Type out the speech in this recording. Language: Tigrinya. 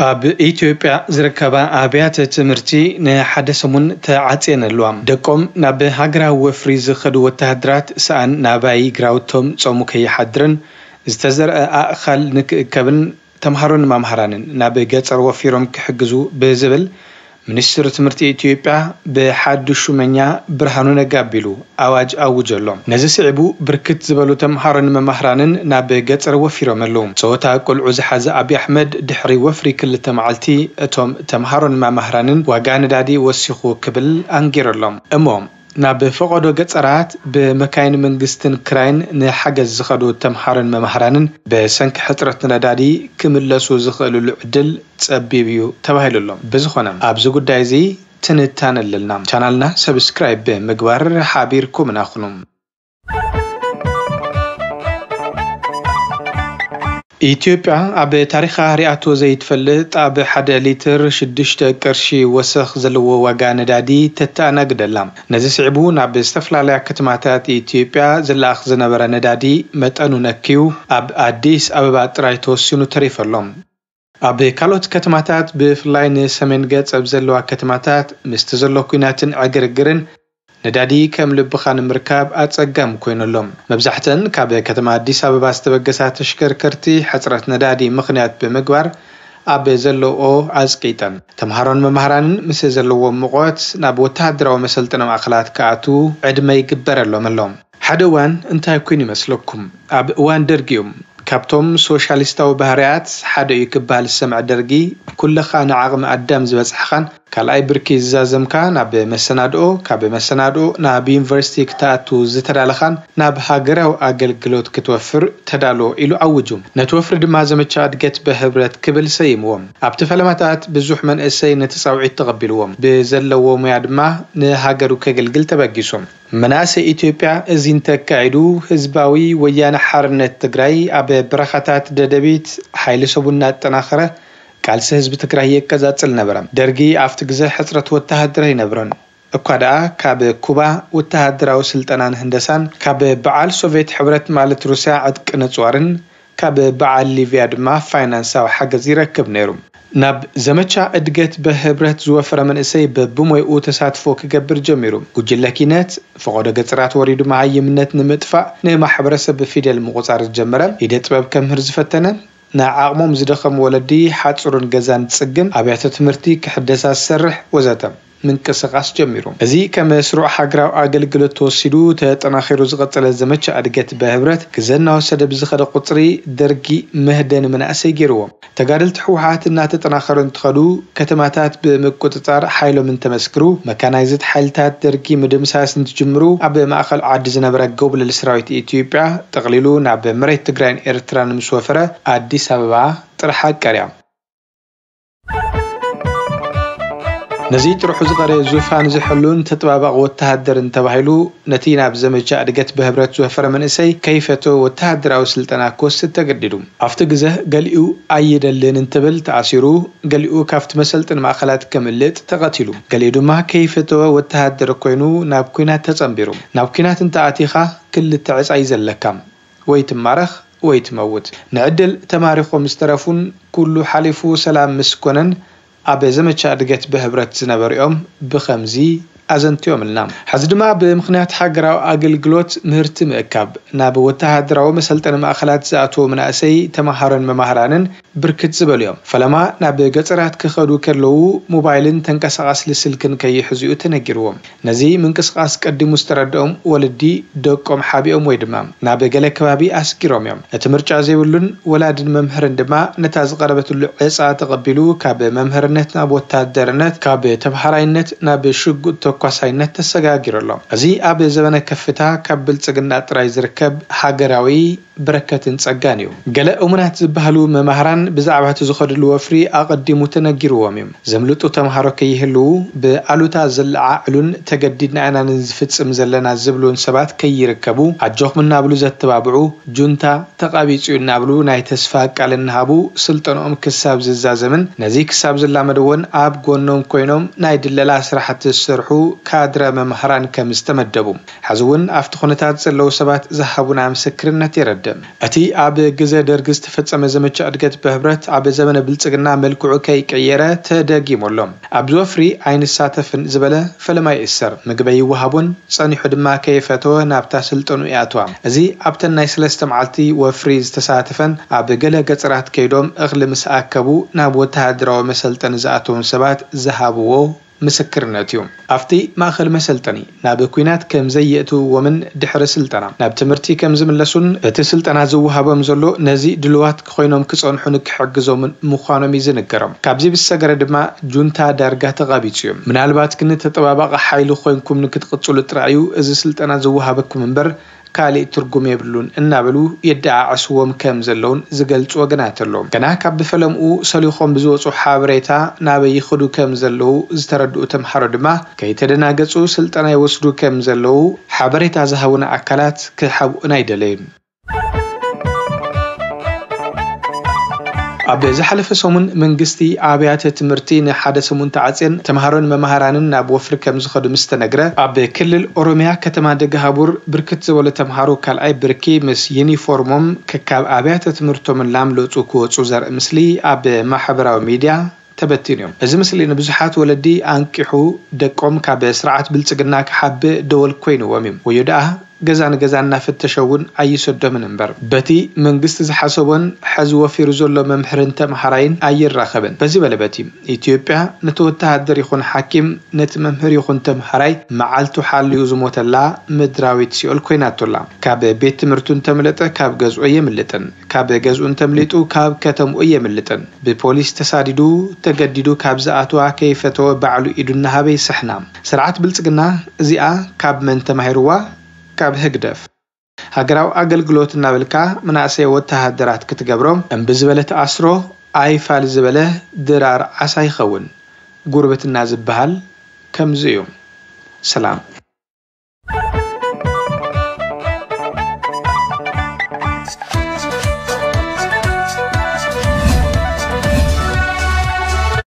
ኣብ ኢትዮጵያ ዝርከባ ኣብያተ ትምህርቲ ንሓደ ሰሙን ተዓጽየን ኣለዋ። ደቆም ናብ ሃገራዊ ወፍሪ ዝኸዱ ወተሃደራት ሰኣን ናባይ ግራውቶም ጾሙ ከይሓድርን ዝተዘርአ ኣእኻል ንክእከብን ተምሃሮን መምሃራንን ናብ ገጠር ወፊሮም ክሕግዙ ብዝብል ሚኒስትር ትምህርቲ ኢትዮጵያ ብሓዱሽ ሹመኛ ብርሃኑ ነጋ ኣቢሉ ኣዋጅ ኣውጀሎም። ነዚ ስዕቡ ብርክት ዝበሉ ተምሃሮን መምሃራንን ናብ ገጠር ወፊሮም ኣለዉ። ጸወታ ቆልዑ ዝሓዘ ኣብይ ኣሕመድ ድሕሪ ወፍሪ ክልተ መዓልቲ እቶም ተምሃሮን መምሃራንን ዋጋ ነዳዲ ወሲኹ ክብል ኣንጊረሎም። እሞም ናብ ፈቆዶ ገጠራት በመካይን መንግስትን ክራይን ንሓገዝ ዝኸዱ ተምሃሮን መምሃራንን በሰንኪ ሕፅረት ነዳዲ ክምለሱ ዝኽእልሉ ዕድል ጸቢብ እዩ ተባሂሉሎም። ብዝኾነ ኣብዚ ጉዳይ እዚ ትንታነ ኣለና። ቻናልና ሰብስክራይብ ብምግባር ሓቢርኩም ናኹኑ። ኢትዮጵያ ኣብ ታሪኻ ሪኣቶ ዘይትፈልጥ ኣብ 1 ሊትር 6 ቅርሺ ወሰኽ ዘለዎ ዋጋ ነዳዲ ተተኣናግደላ። ነዚ ስዕቡ ናብ ዝተፈላለዩ ከተማታት ኢትዮጵያ ዝለኣኽ ዝነበረ ነዳዲ መጠኑ ነኪዩ ኣብ ኣዲስ ኣበባ ጥራይ ተወሲኑ ተሪፈሎም። ኣብ ካልኦት ከተማታት ብፍላይ ንሰሜን ገጽ ኣብ ዘለዋ ከተማታት ምስቲ ዘሎ ኩናትን ዕግርግርን ነዳዲ ከም ልብኻ ንምርካብ ኣጸጋም ኮይነሎም። መብዛሕተን ካብ ከተማ ኣዲስ ኣበባ ዝተበገሳ ተሽከርከርቲ ሕፅረት ነዳዲ ምኽንያት ብምግባር ኣብ ዘለኦ ኣጽቂጠን ተምሃሮን መምሃራንን ምስ ዘለዎም ምቆት ናብ ወተሃደራዊ መሰልጠኒ ማእከላት ከኣቱ ዕድመ ይግበረሎም ኣሎም። ሓደ እዋን እንታይ ኮይኑ ይመስለኩም? ኣብ እዋን ደርጊኦም ካብቶም ሶሻሊስታዊ ባህርያት ሓደ እዩ ክበሃል ዝሰምዕ ደርጊ ኩልኻ ንዓቕሚ ኣዳም ዝበፅሕኻን ካልኣይ ብርኪ ዝዛዘምካ ናብ መሰናድኦ ካብ መሰናድኦ ናብ ዩኒቨርሲቲ ክተኣቱ ዝተዳለኻን ናብ ሃገራዊ ኣገልግሎት ክትወፍር ተዳሎ ኢሉ ኣውጁ። ነቲ ወፍሪ ድማ ዘመቻ እድገት በህብረት ክብል ሰይምዎም። ኣብቲ ፈለማታት ብዙሕ መንእሰይ ነቲ ጻውዒት ተቐቢልዎም ብዘለዎ ሙያ ድማ ንሃገሩ ከገልግል ተበጊሶም። መናእሰይ ኢትዮጵያ እዚ እንተካይዱ ህዝባዊ ወያነ ሓርነት ትግራይ ኣብ በረኻታት ደደቢት ሓይሊ ሰቡና አጠናኸረ ቃልሲ ህዝቢ ትግራይ የቀጻጽል ነበረ። ደርጊ ኣብቲ ግዜ ሕፅረት ወተሃደር ይነብረን እኳ ደኣ ካብ ኩባ ወተሃደራዊ ስልጠናን ህንደሳን ካብ በዓል ሶቪየት ሕብረት ማለት ሩስያ ዕጥቂ ነጽዋርን ካብ በዓል ሊብያ ድማ ፋይናንሳዊ ሓገዝ ይረክብ ነይሩ። ናብ ዘመቻ እድገት በህብረት ዝወፈረ መንእሰይ በብሞይኡ ተሳትፎ ክገብር ጀሚሩ። ጉጅለ ኪነት ፈቆዶ ገጽራት ወሪዱ መሃይምነት ንምጥፋእ ንማሕበረሰብ ፊደል ምቁጻር ጀመረ። ኢደ ጥበብ ከምህር ዝፈተነ ንዓቕሞም ዝደኸም ወለዲ ሓጽሩን ገዛን ጽግን ኣብያተ ትምህርቲ ክሕደሳ ዝሰርሕ ወዘተ ምንቅስቃስ ጀሚሩ። እዚ ከመስሩዕ ሃገራዊ ኣገልግሎት ተወሲዱ ተጠናኺሩ ዝቐጸለ ዘመቻ እድገት በህብረት ክዘና ወሰደ ብዝኸደ ቁጽሪ ደርጊ ምህደን መናእሰይ ገይርዎም። ተጋደልቲ ሕወሓት እናተጠናኸሩ እንትኸዱ ከተማታት ብምቁጽጻር ሓይሎም እንተመስክሩ መካናይዝድ ሓይልታት ደርጊ ምድምሳስ እንትጅምሩ ኣብ ማእኸል ዓዲ ዝነበረ ጎብለል ሰራዊት ኢትዮጵያ ጠቕሊሉ ናብ መሬት ትግራይን ኤርትራን ምስ ወፈረ ኣዲስ ኣበባ ጥራሕ ቀርያ። ነዚ ጥርሑ ዝቐረ ዙፋን ዝሕሉን ተጠባባቂ ወተሃደር እንተባሂሉ ነቲ ናብ ዘመቻ እድገት በህብረት ዝወፈረ መንእሰይ ከይፈቶ ወተሃደራዊ ስልጠና ክወስድ ተገዲዱ። ኣብቲ ግዜ ገሊኡ ኣይደልን እንትብል ተኣሲሩ፣ ገሊኡ ካብቲ መሰልጠኒ ማእከላት ከምልጥ ተቐቲሉ፣ ገሊኡ ድማ ከይፈቶ ወተሃደር ኮይኑ ናብ ኩናት ተጸምቢሩ። ናብ ኩናት እንተኣቲኻ ክልተ ዕጻይ ዘለካ ወይ ትማረኽ ወይ ትመውት። ንዕድል ተማሪኾም ዝተረፉን ኩሉ ሓሊፉ ሰላም ምስኮነን ኣብ ዘመቻ እድገት በህብረት ዝነበሩኦም ብኸምዚ ኣዘንቲዮም ኣለና። ሕዚ ድማ ብምኽንያት ሃገራዊ ኣገልግሎት ምህርቲ ምእካብ ናብ ወተሃደራዊ መሰልጠኒ ማእከላት ዝኣተዉ መናእሰይ ተምሃሮን መምሃራንን ብርክት ዝበሉ እዮም። ፈለማ ናብ ገጠራት ክኸዱ ከለዉ ሞባይልን ተንቀሳቓሲ ስልክን ከይሕዝኡ ተነጊርዎም። ነዚ ምንቅስቃስ ቀዲሙ ዝተረድኦም ወለዲ ደቆም ሓቢኦም ወይ ድማ ናብ ገለ ከባቢ ኣስጊሮም እዮም። እቲ ምርጫ ዘይብሉን ወላድን መምህርን ድማ ነታ ዝቐረበትሉ ዕፃ ተቐቢሉ ካብ መምህርነት ናብ ወተሃደርነት ካብ ተምሃራይነት ናብ ሽጉጥ ተኳሳይነት ተሰጋጊረሎም። እዚ ኣብ ዘበነ ከፍታ ካብ ብልጽግና ጥራይ ዝርከብ ሃገራዊ በረከትን ጸጋን እዩ። ገለ እሙናት ዝበሃሉ መምህራን ብዛዕባ እቲ ዝኸድሉ ወፍሪ ኣቐዲሙ ተነጊርዎም እዮም። ዘምልጡ ተምሃሮ ከይህልው ብኣሉታ ዘለዓዕሉን ተገዲድና ኢና ንዝፍጽም ዘለና ዝብሉን ሰባት ከይርከቡ ኣጆኹም እናብሉ ዘተባብዑ ጁንታ ተቃቢጹ እናብሉ ናይ ተስፋ ቃል እናሃቡ ስልጠኖም ክሳብ ዝዛዘምን ነዚ ክሳብ ዝላመደውን ኣብ ጎኖም ኮይኖም ናይ ድለላ ስራሕቲ ዝሰርሑ ካድረ መምህራን ከም ዝተመደቡ ሕዚ እውን ኣብቲ ኩነታት ዘለዉ ሰባት ዝሃቡና ምስክርነት ይረድእ። قدم أتي أب جزء درجز تفتح مزمة أدقت بهبرت أب زمن بلتقنا ملكو كي كيرة تدقي مولهم أبزوفري عين الساتف زبلة فلما يأثر مقبي وهابون صاني حد ما كيفتوه نابتا سلطنو ياتوام أزي أبتن نايسلست معلتي وفريز تساتفن أب جلا قطرات كيدوم أغلى مساكبو نابوتها درو مسلطن زاتون سبات ذهبوا مسكرناتيوم أفتي ما خل مسلطني ناب كوينات كم زيتو ومن دحر سلطنا ناب تمرتي كم زملسون تسلطنا زوها بمزلو نزي دلوات خوينهم كصنحونك حجزو من مخانم يزنكرم كابزي بالسجر دما جونتا درجة تغابيتيوم من البات كنت تطبق حيلو خوينكم نكتقصلو ترعيو إذا سلطنا زوها بكم منبر كالي ترجم يبلون النابلو يدعى عسوم كم زلون زقلت وجنات اللوم كنا كاب فيلم أو سليخهم بزوج حابريتا نابي يخدو كم زلو زتردو تم حردما كي تدنا جسو سلطنا يوصلو كم زلو حابريتا زهونا أكلات كحب نايدلين أب زحلف سومن منجستي عبيات تمرتين حدث منتعسين تمهرون ممهرانن ناب وفر كم زخد مستنجرة أب كل الأوروميا كتما دجهابور بركت ولا تمهرو كالأي بركي مس يونيفورمم ككاب عبيات تمرتو من لاملو تكو تزار مسلي أب محبرة وميديا تبتينيوم إذا مثل إن بزحات ولدي أنكحو دقوم كاب سرعة بلتقناك حب دول كوين وميم ويدعه جزان نفتشون أي سد من انبر بتي من قست حسبون حزو في رزول ممحرن تمحرين أي الرخبن بزي بلبتي إثيوبيا نتوتها الدر يخون حاكم نت ممحر يخون تمحري معلتو حال يوزموت الله مدراويت سيول كوينات الله كاب بيت مرتون تملته كاب جزء يملتن كاب جزء تملتو كاب كتم يملتن ببوليس تساعدو تجددو كاب زاتوا كيفتو بعلو إيدو النهابي سحنام سرعات بلتقنا زيا كاب من تمحروا كاب هجدف هجراو أقلقلوت النابلكا من عسى وتهدرات كتجبرهم أم بزبلة عصره أي فال زبلة درار عسى يخون قربة الناس بهال كم زيوم سلام